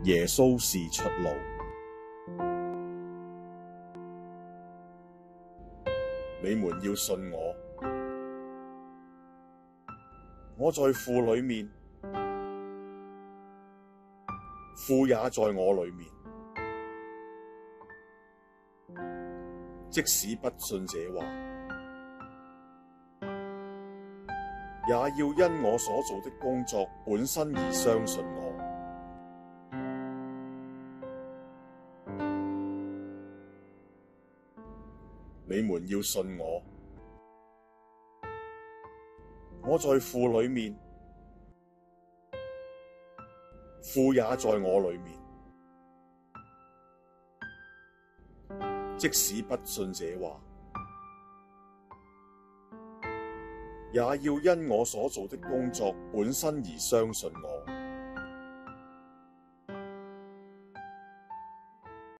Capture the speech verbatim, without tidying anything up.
耶穌是出路。你們要信我，我在父裡面，父也在我裡面。即使不信這話，也要因我所做的工作本身而相信我。你們要信我，我在父裡面，父也在我裡面。即使不信這話，也要因我所做的工作本身而相信我。